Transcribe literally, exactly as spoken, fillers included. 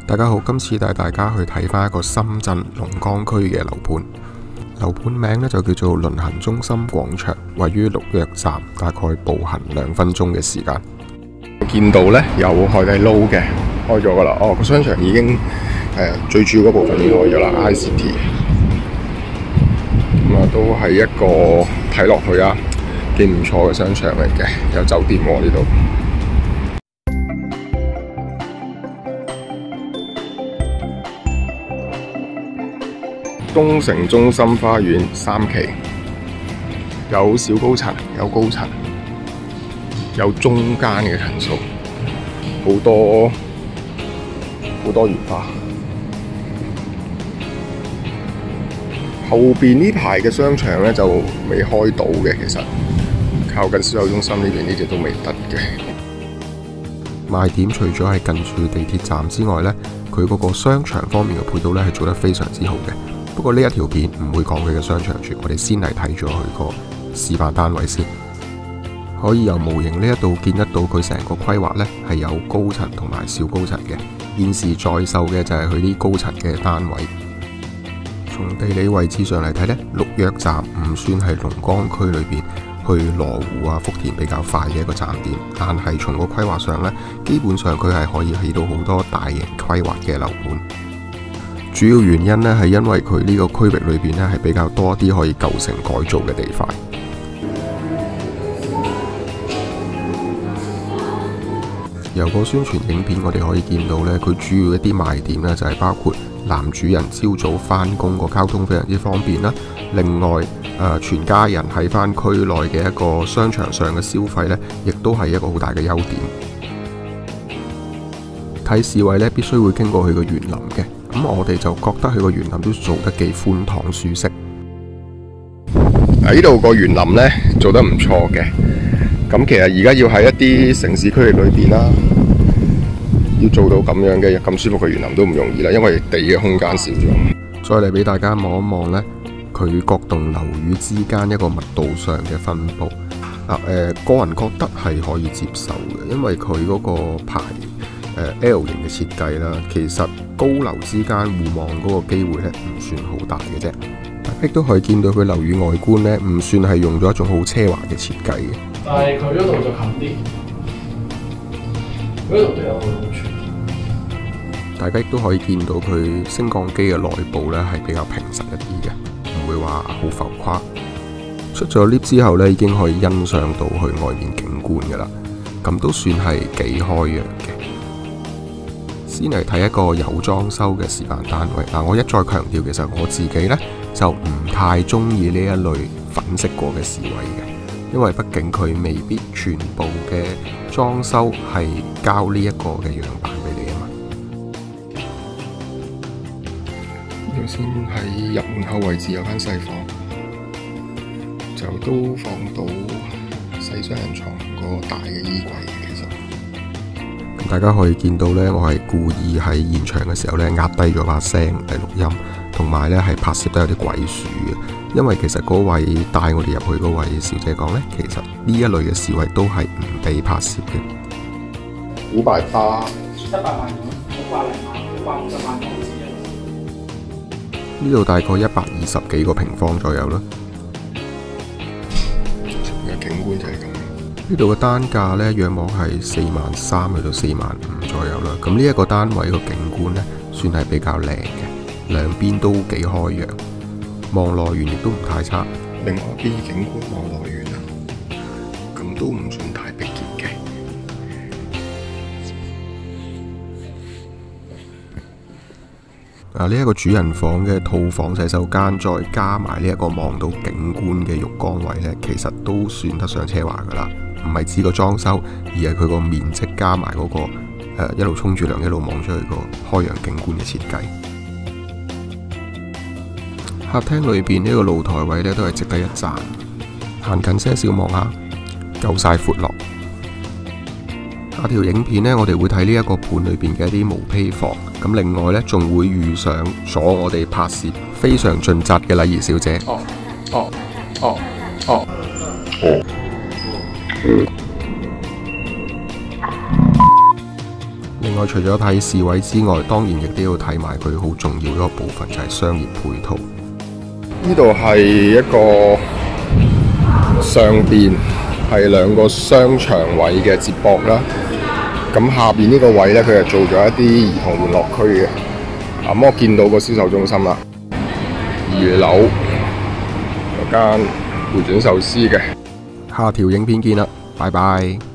大家好，今次帶大家去睇翻一個深圳龍崗區嘅樓盤。樓盤名呢就叫做輪行中心廣場，位於綠約站，大概步行兩分鐘嘅時間。見到呢有海底撈嘅開咗噶啦，哦個商場已經誒、呃、最主要嗰部分已經開咗啦 ，I C T。咁啊都係一個睇落去啊幾唔錯嘅商場嚟嘅，有酒店喎呢度。東城中心花園三期，有小高層，有高層，有中間嘅層數，好多好多元化。後邊呢排嘅商場咧就未開到嘅，其實靠近銷售中心呢邊呢隻都未得嘅。賣點除咗係近住地鐵站之外咧，佢嗰個商場方面嘅配套咧係做得非常之好嘅。不過呢一條片唔會講佢嘅商場住，我哋先嚟睇咗佢個示範單位先。可以由模型呢一度見得到佢成個規劃呢係有高層同埋小高層嘅。現時在售嘅就係佢啲高層嘅單位。從地理位置上嚟睇呢，綠約站唔算係龍崗區裏邊去羅湖啊、福田比較快嘅一個站點，但係從個規劃上呢，基本上佢係可以起到好多大型規劃嘅樓盤。主要原因呢係因為佢呢個區域裏邊呢係比較多啲可以舊城改造嘅地塊。由個宣傳影片我哋可以見到呢，佢主要一啲賣點呢就係包括男主人朝早返工個交通非常之方便啦。另外誒、呃，全家人喺返區內嘅一個商場上嘅消費呢，亦都係一個好大嘅優點。睇市位呢，必須會經過佢個園林嘅。咁我哋就覺得佢個園林都做得幾寬敞舒適。喺呢度個園林呢做得唔錯嘅。咁其實而家要喺一啲城市區域裏邊啦，要做到咁樣嘅咁舒服嘅園林都唔容易啦，因為地嘅空間少咗。再嚟俾大家望一望呢，佢各棟樓宇之間一個密度上嘅分佈。嗱、呃，誒個人覺得係可以接受嘅，因為佢嗰個排L 型嘅設計啦，其實高樓之間互望嗰個機會咧唔算好大嘅啫。亦都可以見到佢樓宇外觀咧，唔算係用咗一種好奢華嘅設計嘅。 但係佢嗰度就近啲，佢嗰度都有好處。 大家亦都可以見到佢升降機嘅內部咧係比較平實一啲嘅，唔會話好浮誇。出咗 lift 之後咧，已經可以欣賞到佢外面景觀㗎啦，咁都算係幾開揚嘅。先嚟睇一個有裝修嘅示範單位。嗱，我一再強調，其實我自己呢就唔太中意呢一類粉飾過嘅示位嘅，因為畢竟佢未必全部嘅裝修係交呢一個嘅樣板俾你啊嘛。呢度先喺入門口位置有間細房，就都放到細雙人床個大嘅衣櫃。大家可以見到呢，我係故意喺現場嘅時候呢壓低咗把聲嚟錄音，同埋呢係拍攝得有啲鬼鼠嘅，因為其實嗰位帶我哋入去嗰位小姐講呢，其實呢一類嘅示威都係唔被拍攝嘅。五百八，一百萬，五百零萬，五百五十萬港紙。呢度大概一百二十幾個平方左右啦。而家景觀就係咁。呢度嘅單價呢，約莫係四萬三去到四萬五左右啦。咁呢一個單位個景觀呢，算係比較靚嘅，兩邊都幾開揚，望內園亦都唔太差。另外一邊景觀望內園啊，咁都唔算太逼傑嘅。啊，呢一個主人房嘅套房洗手間，再加埋呢一個望到景觀嘅浴缸位呢，其實都算得上奢華噶啦。唔係指個裝修，而係佢個面積加埋嗰、那個誒、呃、一路沖住涼一路望出去個開揚景觀嘅設計。客廳裏邊呢個露台位咧都係值得一讚，行近些少望下，夠晒闊落。下條影片呢，我哋會睇呢一個盤裏邊嘅一啲毛坯房，咁另外呢，仲會遇上咗我哋拍攝非常盡責嘅禮儀小姐。哦哦哦哦哦。另另外，除咗睇市位之外，當然亦都要睇埋佢好重要一個部分，就係商業配套。呢度係一個上邊係兩個商場位嘅接駁啦，咁下邊呢個位呢，佢係做咗一啲兒童玩樂區嘅。咁我見到個銷售中心啦，二樓有間回轉壽司嘅。下條影片見啦，拜拜。